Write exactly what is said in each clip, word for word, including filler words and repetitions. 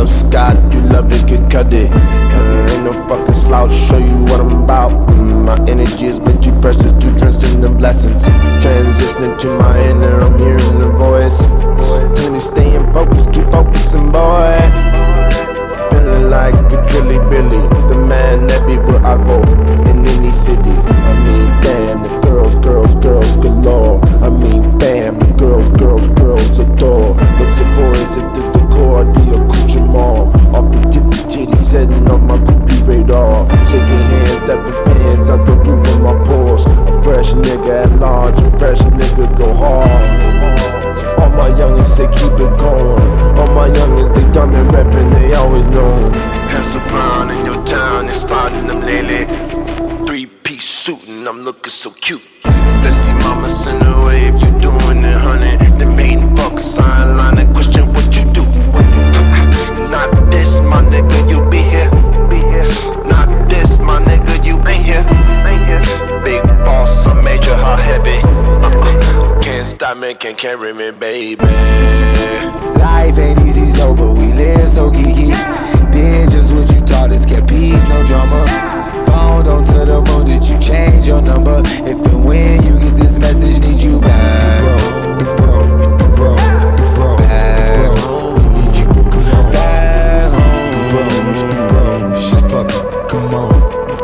love Scott, you love the Kid Cudi. uh, Ain't no fucking slouch, show you what I'm about. mm, My energy is way too precious, too drenched in them blessings. Transitioning to my inner, I'm hearing the voice. Tell me staying focused, keep focusing, boy. Feeling like a drilly Billy, the man everywhere I go, in any city. I mean, damn, the girls, girls, girls galore. I mean, bam, the girls, girls, girls adore. What's it for? Is it the decor, the accoutrement? Off the tippy titty, setting on my groupie radar. Shaking hands, dapping pants out the roof of my Porsche. A fresh nigga at large, a fresh nigga go hard. All my youngins say keep it going. All my youngins, they dumb and rapping, they always know. Hands brown in your town, they spotting them lately. Three-piece suit and I'm looking so cute. Sassy mama, send away if you doing it, honey. They made fuck sign line and question what you do. Not this, my nigga, you be here. Not this, my nigga, you ain't here. Big boss, I made your heart heavy. uh-uh. Can't stop me, can't carry me, baby. Life ain't easy, so but we live so geeky. Did just what you taught us, kept peace, no drama. Phone don't tell the moon that you change your number. If and when you get this message, need you back. Bro, bro, bro, bro, bro, we need you, come on. Back home, bro, bro, she's fucking, come on.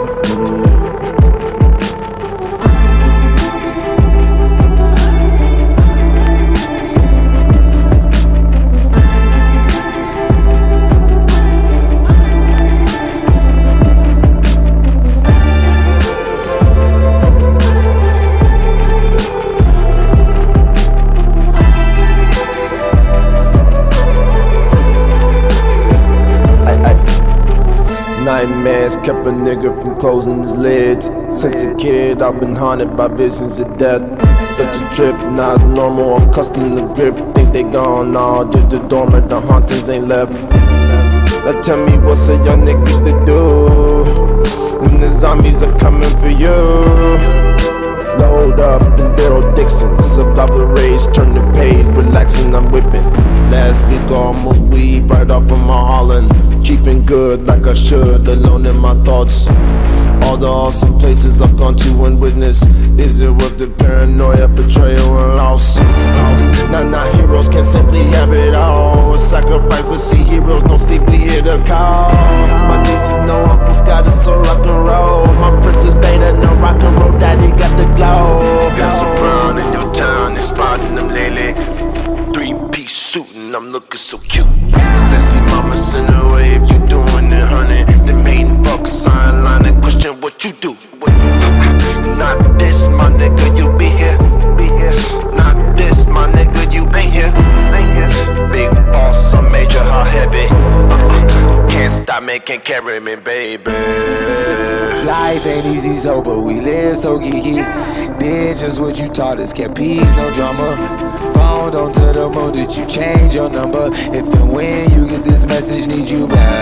Nightmares kept a nigga from closing his lids. Since a kid, I've been haunted by visions of death. Such a trip, now it's normal, accustomed to grip. Think they gone, nah, just the dormant, the hauntings ain't left. Now tell me what's a young nigga to do when the zombies are coming for you. Load up in Daryl Dixon, survive the rage, turn the page, relaxing, I'm whipping. Last week I almost weed right off of my Holland. Keeping good like I should, alone in my thoughts. All the awesome places I've gone to and witnessed. Is it worth the paranoia, betrayal, and loss? Nah, nah, heroes can simply have it all. A sacrifice, we see heroes, no sleep, we hear the call. My nieces know Uncle Scott is so rock and roll. My princess Beta, no rock and roll, daddy got the glow. Got some brown in your town, they spotting them lately. Three-piece suit and I'm looking so cute. Sassy mama, send away if you doing it, honey. They made fuck sign line and question what you do. Not this, my nigga, you be here. Not this, my nigga, you ain't here. Big boss, I made your heart heavy. uh-uh. Can't stop me, can't carry me, baby. Life ain't easy, so but we live so geeky. Did just what you taught us, kept peace, no drama. Phone don't tell the moon that you change your number. If and when you get this message, need you back.